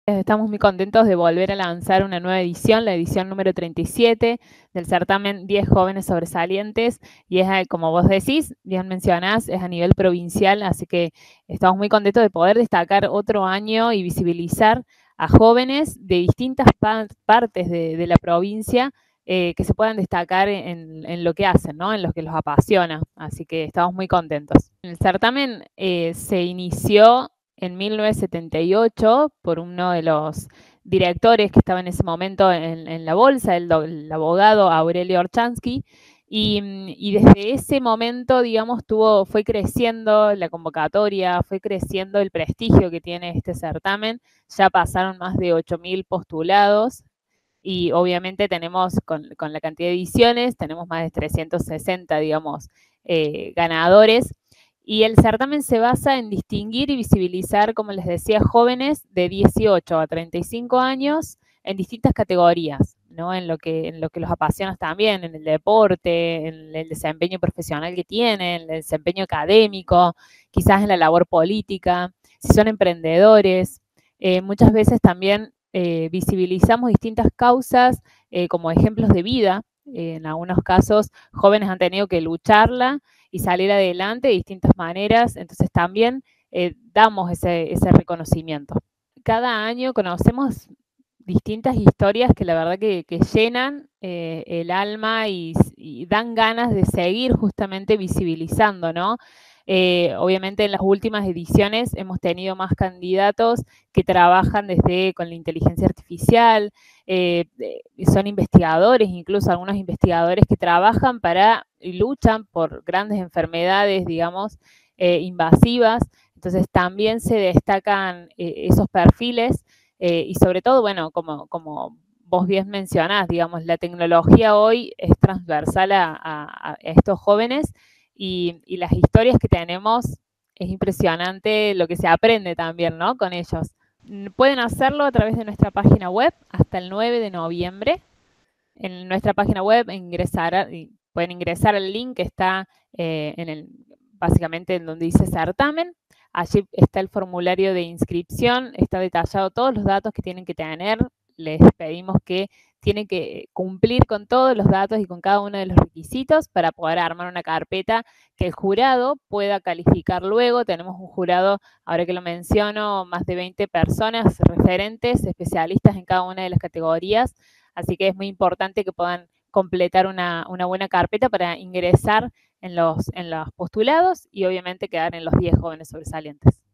Estamos muy contentos de volver a lanzar una nueva edición, la edición número 37 del certamen 10 jóvenes sobresalientes, y es, como vos decís, bien mencionás, es a nivel provincial, así que estamos muy contentos de poder destacar otro año y visibilizar a jóvenes de distintas partes de la provincia que se puedan destacar en lo que hacen, ¿no? En lo que los apasiona, así que estamos muy contentos. El certamen se inició en 1978 por uno de los directores que estaba en ese momento en la bolsa, el abogado Aurelio Orchansky, y desde ese momento, digamos, fue creciendo la convocatoria, fue creciendo el prestigio que tiene este certamen. Ya pasaron más de 8.000 postulados y obviamente tenemos, con la cantidad de ediciones, tenemos más de 360, digamos, ganadores. Y el certamen se basa en distinguir y visibilizar, como les decía, jóvenes de 18 a 35 años en distintas categorías, ¿no? En lo que los apasiona también, en el deporte, en el desempeño profesional que tienen, en el desempeño académico, quizás en la labor política, si son emprendedores. Muchas veces también visibilizamos distintas causas como ejemplos de vida. En algunos casos, jóvenes han tenido que lucharla y salir adelante de distintas maneras, entonces también damos ese reconocimiento. Cada año conocemos distintas historias que la verdad que llenan el alma y dan ganas de seguir justamente visibilizando, ¿no? Obviamente en las últimas ediciones hemos tenido más candidatos que trabajan con la inteligencia artificial, son investigadores, incluso algunos investigadores que trabajan y luchan por grandes enfermedades, digamos, invasivas. Entonces también se destacan esos perfiles y sobre todo, bueno, como vos bien mencionás, digamos, la tecnología hoy es transversal a estos jóvenes y las historias que tenemos es impresionante lo que se aprende también, ¿no? Con ellos. Pueden hacerlo a través de nuestra página web hasta el 9 de noviembre. En nuestra página web pueden ingresar al link que está básicamente en donde dice certamen. Allí está el formulario de inscripción, está detallado todos los datos que tienen que tener. Les pedimos que tienen que cumplir con todos los datos y con cada uno de los requisitos para poder armar una carpeta que el jurado pueda calificar luego. Tenemos un jurado, ahora que lo menciono, más de 20 personas referentes, especialistas en cada una de las categorías, así que es muy importante que puedan completar una buena carpeta para ingresar en los postulados y obviamente quedar en los 10 jóvenes sobresalientes.